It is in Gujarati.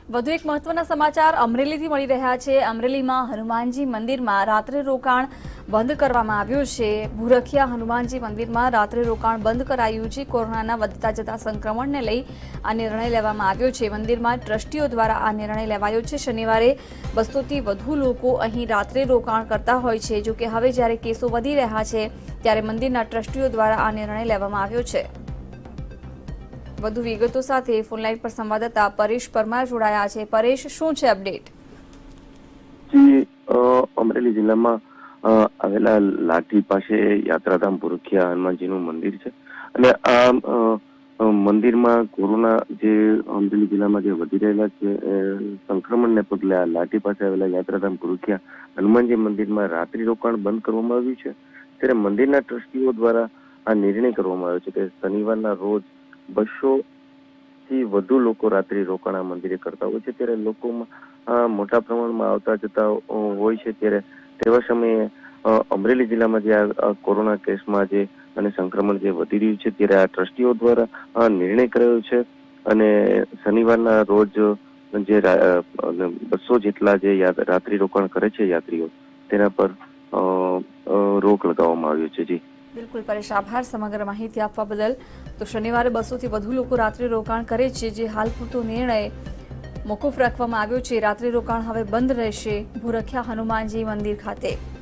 વધુ એક મહત્વના સમાચાર અમરેલીથી મળી રહ્યા છે। અમરેલીમાં હનુમાનજી મંદિરમાં રાત્રે રોકાણ બંધ કરવામાં આવ્યું છે। ભૂરખિયા હનુમાનજી મંદિરમાં રાત્રે રોકાણ બંધ કરાયું છે। કોરોનાના વધતા જતા સંક્રમણને લઈ આ નિર્ણય લેવામાં આવ્યો છે। મંદિરમાં ટ્રસ્ટીઓ દ્વારા આ નિર્ણય લેવાયો છે। શનિવારે 200થી વધુ લોકો અહીં રાત્રે રોકાણ કરતા હોય છે। જો કે હવે જ્યારે કેસો વધી રહ્યા છે ત્યારે મંદિરના ટ્રસ્ટીઓ દ્વારા આ નિર્ણય લેવામાં આવ્યો છે। વધુ વિગતો સાથે ફોનલાઈન પર સંવાદદાતા પરેશ પરમાર જોડાયા છે। પરેશ, શું છે અપડેટ? જી, અમરેલી જિલ્લામાં આવેલા લાઠી પાસે યાત્રાધામ ભૂરખિયા હનુમાનજીનું મંદિર છે અને આ મંદિરમાં કોરોના જે અમરેલી જિલ્લામાં જે વધી રહેલા છે સંક્રમણને પગલે આ લાઠી પાસે આવેલા યાત્રાધામ ભૂરખિયા હનુમાનજી મંદિરમાં રાત્રિ રોકાણ બંધ કરવામાં આવ્યું છે। ત્યારે મંદિરના ટ્રસ્ટીઓ દ્વારા આ નિર્ણય કરવામાં આવ્યો છે કે શનિવારના રોજ 200થી વધુ લોકો રાત્રિ રોકાણ મંદિરે કરતા હોય છે। ત્યારે લોકોમાં મોટા પ્રમાણમાં આવતા જતા હોય છે। ત્યારે તેવા સમયે અમરેલી જિલ્લામાં જે આ કોરોના કેસમાં જે અને સંક્રમણ જે વધી રહ્યું છે ત્યારે આ ટ્રસ્ટીઓ દ્વારા આ નિર્ણય કરાયો છે અને શનિવારના રોજ જે 200 જેટલા જે રાત્રિ રોકાણ કરે છે યાત્રીઓ તેના પર રોક લગાવવામાં આવ્યો છે। જી બિલકુલ પરેશ, આભાર સમગ્ર માહિતી આપવા બદલ। તો શનિવારે 200થી વધુ લોકો રાત્રિ રોકાણ કરે છે, જે હાલ પૂરતો નિર્ણય મોકૂફ રાખવામાં આવ્યો છે। રાત્રિ રોકાણ હવે બંધ રહેશે ભૂરખિયા હનુમાનજી મંદિર ખાતે।